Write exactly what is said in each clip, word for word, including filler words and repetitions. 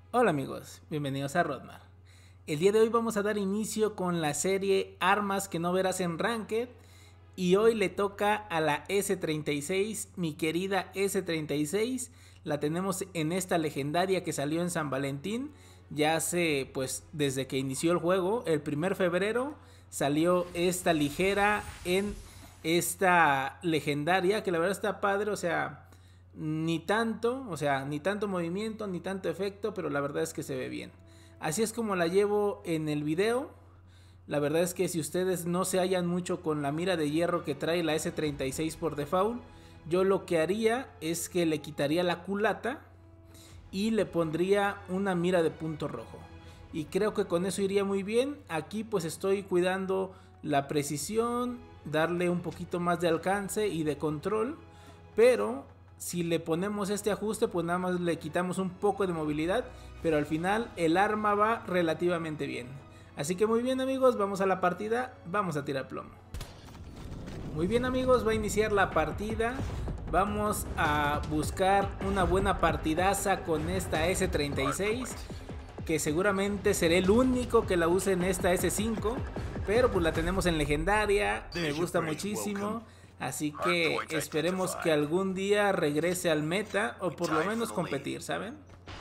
Hola amigos, bienvenidos a Rodmar. El día de hoy vamos a dar inicio con la serie Armas que no verás en Ranked. Y hoy le toca a la ese treinta y seis, mi querida ese treinta y seis. La tenemos en esta legendaria que salió en San Valentín. Ya hace, pues, desde que inició el juego, el primer de febrero, salió esta ligera en esta legendaria. Que la verdad está padre, o sea... Ni tanto, o sea, ni tanto movimiento, ni tanto efecto, pero la verdad es que se ve bien. Así es como la llevo en el video. La verdad es que si ustedes no se hallan mucho con la mira de hierro que trae la ese treinta y seis por default, yo lo que haría es que le quitaría la culata y le pondría una mira de punto rojo. Y creo que con eso iría muy bien. Aquí pues estoy cuidando la precisión, darle un poquito más de alcance y de control, pero... si le ponemos este ajuste, pues nada más le quitamos un poco de movilidad, pero al final el arma va relativamente bien. Así que muy bien amigos, vamos a la partida, vamos a tirar plomo. Muy bien amigos, va a iniciar la partida. Vamos a buscar una buena partidaza con esta ese treinta y seis, que seguramente seré el único que la use en esta ese cinco, pero pues la tenemos en legendaria, me gusta muchísimo. Así que esperemos que algún día regrese al meta o por lo menos competir, ¿saben?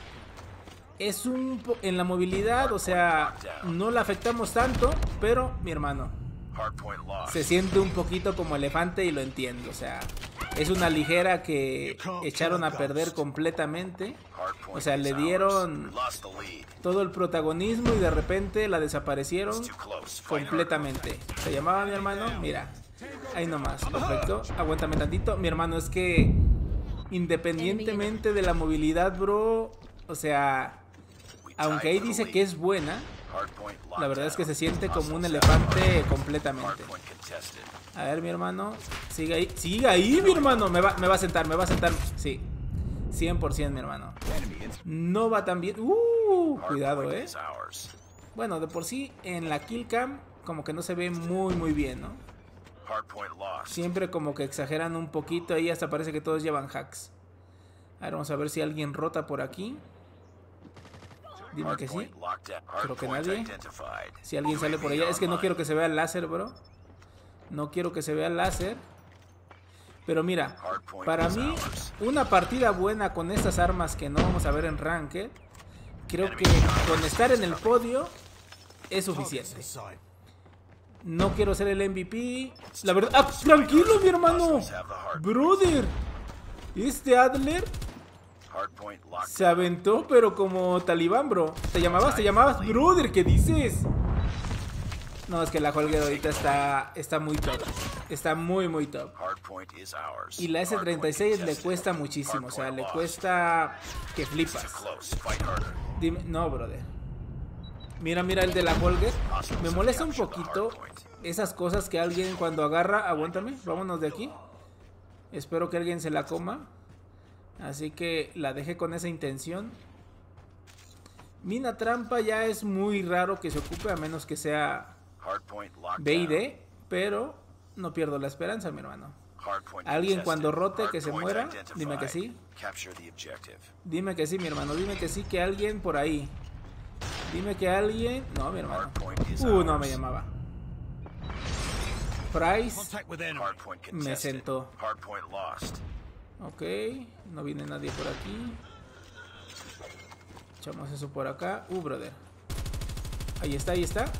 Es un... en la movilidad, o sea, no la afectamos tanto, pero mi hermano, se siente un poquito como elefante y lo entiendo, o sea, es una ligera que echaron a perder completamente. O sea, le dieron todo el protagonismo y de repente la desaparecieron completamente. ¿Se llamaba mi hermano? Mira. Ahí nomás, perfecto. Aguántame tantito. Mi hermano, es que independientemente de la movilidad, bro, o sea, aunque ahí dice que es buena, la verdad es que se siente como un elefante completamente. A ver, mi hermano, sigue ahí, sigue ahí, mi hermano. Me va, me va a sentar, me va a sentar. Sí, cien por ciento, mi hermano. No va tan bien. Uh, cuidado, eh. Bueno, de por sí en la kill cam como que no se ve muy muy bien, ¿no? Siempre como que exageran un poquito ahí, hasta parece que todos llevan hacks. A ver, vamos a ver si alguien rota por aquí. Dime que sí. Creo que nadie. Si alguien sale por allá. Es que no quiero que se vea el láser, bro. No quiero que se vea el láser. Pero mira, para mí, una partida buena con estas armas que no vamos a ver en Ranked, creo que con estar en el podio es suficiente. No quiero ser el M V P. La verdad... ¡Ah, tranquilo, mi hermano! Brother, este Adler se aventó, pero como talibán, bro. ¿Te llamabas? ¿Te llamabas? Brother, ¿qué dices? No, es que la Holger ahorita está, está muy top. Está muy, muy top. Y la ese treinta y seis le cuesta muchísimo. O sea, le cuesta que flipas. Dime... No, brother. Mira, mira el de la Holger. Me molesta un poquito esas cosas que alguien cuando agarra... Aguántame, vámonos de aquí. Espero que alguien se la coma. Así que la dejé con esa intención. Mina trampa ya es muy raro que se ocupe, a menos que sea B y D. Pero no pierdo la esperanza, mi hermano. Alguien cuando rote que se muera. Dime que sí. Dime que sí, mi hermano. Dime que sí, que alguien por ahí. Dime que alguien... No, mi hermano. Uh, no me llamaba. Price me sentó. Ok, no viene nadie por aquí. Echamos eso por acá. Uh, brother. Ahí está, ahí está.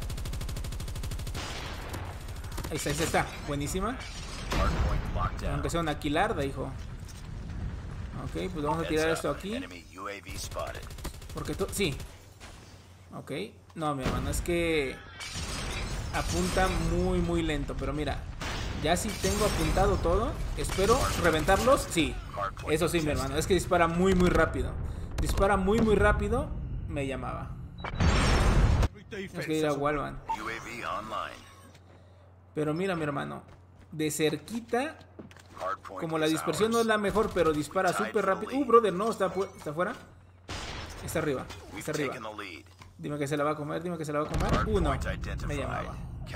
Ahí está, ahí está. Buenísima. Aunque sea una quilarda, hijo. Ok, pues vamos a tirar esto aquí. Porque tú... Sí. Ok, no, mi hermano, es que apunta muy muy lento. Pero mira, ya si tengo apuntado todo, espero reventarlos. Sí, eso sí, mi hermano, es que dispara muy muy rápido. Dispara muy muy rápido. Me llamaba. Es que ir a Walvan. Pero mira, mi hermano, de cerquita, como la dispersión no es la mejor, pero dispara súper rápido. Uh, brother, no, está, está afuera. Está arriba, está arriba. Dime que se la va a comer, dime que se la va a comer. Uno, me llamaba.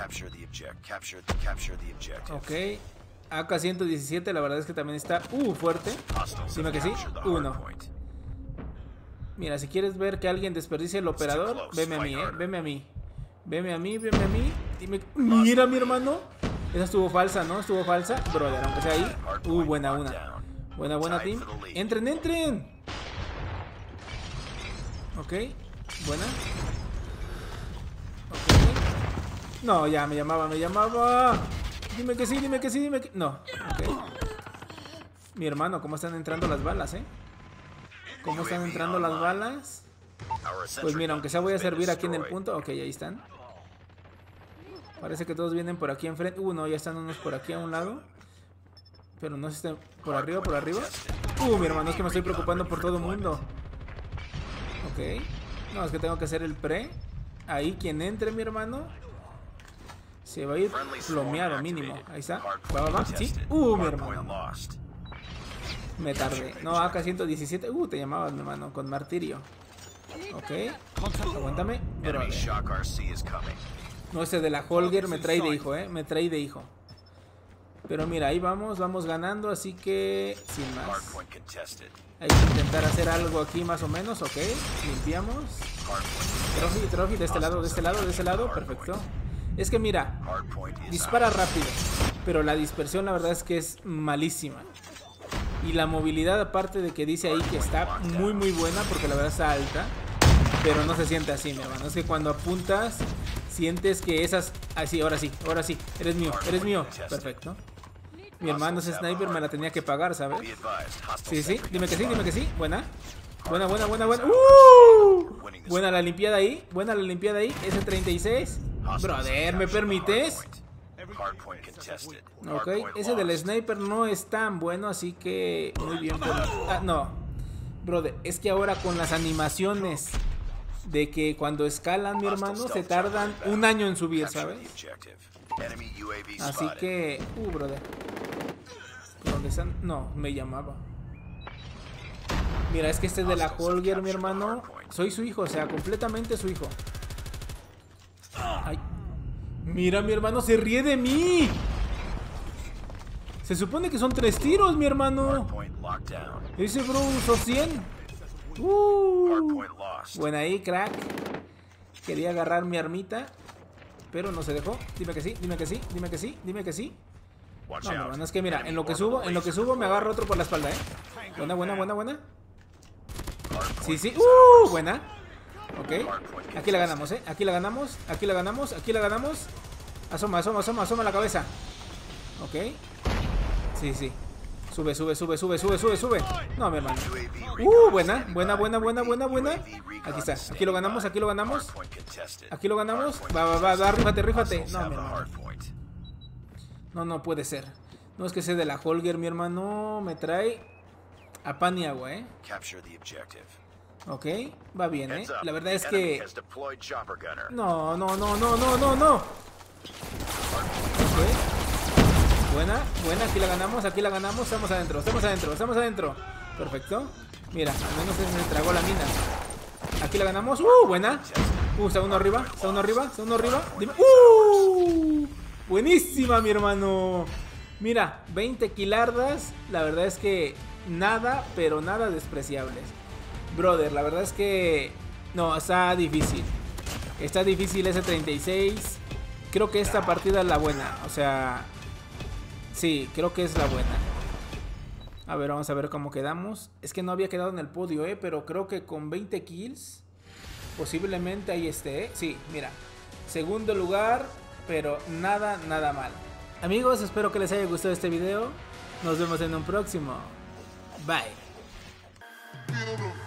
Ok, A K ciento diecisiete, la verdad es que también está uh, fuerte. Dime que sí, uno. Mira, si quieres ver que alguien desperdicie el operador, veme a mí, eh. Veme a mí. Veme a mí, veme a mí. Dime. Mira, mi hermano. Esa estuvo falsa, ¿no? Estuvo falsa. Brother, aunque sea ahí. Uy, buena una. Buena, buena, team. Entren, entren. Ok. Buena. Ok. No, ya me llamaba, me llamaba. Dime que sí, dime que sí, dime que... No. Ok. Mi hermano, ¿cómo están entrando las balas, eh? ¿Cómo están entrando las balas? Pues mira, aunque sea voy a servir aquí en el punto. Ok, ahí están. Parece que todos vienen por aquí enfrente. Uh, no, ya están unos por aquí a un lado. Pero no sé si están por arriba, por arriba. Uh, mi hermano, es que me estoy preocupando por todo el mundo. Ok. No, es que tengo que hacer el pre. Ahí quien entre, mi hermano, se va a ir plomeado mínimo. Ahí está. Va, va, va. Sí. Uh, mi hermano. Me tardé. No, A K ciento diecisiete. Uh, te llamabas, mi hermano, con martirio. Ok. Aguántame. Brother. No, ese de la Holger me trae de hijo, eh. Me trae de hijo. Pero mira, ahí vamos, vamos ganando, así que sin más. Hay que intentar hacer algo aquí más o menos, ok. Limpiamos. Trophy, trophy, de este lado, de este lado, de este lado. Perfecto. Es que mira, dispara rápido, pero la dispersión la verdad es que es malísima. Y la movilidad, aparte de que dice ahí que está muy muy buena, porque la verdad está alta, pero no se siente así, mi hermano. Es que cuando apuntas, sientes que esas... Ah, sí, ahora sí, ahora sí. Eres mío, eres mío. Perfecto. Mi hermano ese sniper me la tenía que pagar, ¿sabes? Sí, sí, dime que sí, dime que sí. Buena. Buena, buena, buena, buena. ¡Uh! Buena la limpiada ahí, buena la limpiada ahí. ese treinta y seis. Brother, ¿me permites? Ok, ese del sniper no es tan bueno, así que muy bien por... Ah, no. Brother, es que ahora con las animaciones de que cuando escalan, mi hermano, se tardan un año en subir, ¿sabes? Así que... Uh, brother. ¿Dónde están? No, me llamaba. Mira, es que este es de la Holger, mi hermano. Soy su hijo, o sea, completamente su hijo. Ay. Mira, mi hermano, se ríe de mí. Se supone que son tres tiros, mi hermano. Ese bro usó cien. Uh. Buena ahí, crack. Quería agarrar mi armita, pero no se dejó. Dime que sí, dime que sí, dime que sí, dime que sí. No, mi hermano, es que mira, en lo que subo, en lo que subo me agarro otro por la espalda, eh. Buena, buena, buena, buena. Sí, sí. Uh, buena. Ok. Aquí la ganamos, eh. Aquí la ganamos, aquí la ganamos, aquí la ganamos. Asoma, asoma, asoma, asoma la cabeza. Ok. Sí, sí. Sube, sube, sube, sube, sube, sube, sube. No, mi hermano. Uh, buena, buena, buena, buena, buena, buena. Aquí está. Aquí lo ganamos, aquí lo ganamos. Aquí lo ganamos. Va, va, va, va, rífate, rífate. No, mi hermano. No, no puede ser. No es que sea de la Holger, mi hermano. Me trae a pan y agua, eh. Ok, va bien, eh. La verdad es que... No, no, no, no, no, no, no. Ok. Buena, buena, aquí la ganamos, aquí la ganamos. Estamos adentro, estamos adentro, estamos adentro. Perfecto. Mira, al menos ese se tragó la mina. Aquí la ganamos. Uh, buena. Uh, está uno arriba, está uno arriba, está uno arriba. Dime. Uh, buenísima, mi hermano. Mira, veinte kilardas. La verdad es que nada, pero nada despreciables. Brother, la verdad es que... No, está difícil. Está difícil ese treinta y seis. Creo que esta partida es la buena. O sea... Sí, creo que es la buena. A ver, vamos a ver cómo quedamos. Es que no había quedado en el podio, eh. Pero creo que con veinte kills posiblemente ahí esté, eh. Sí, mira. Segundo lugar, pero nada, nada mal. Amigos, espero que les haya gustado este video. Nos vemos en un próximo. Bye.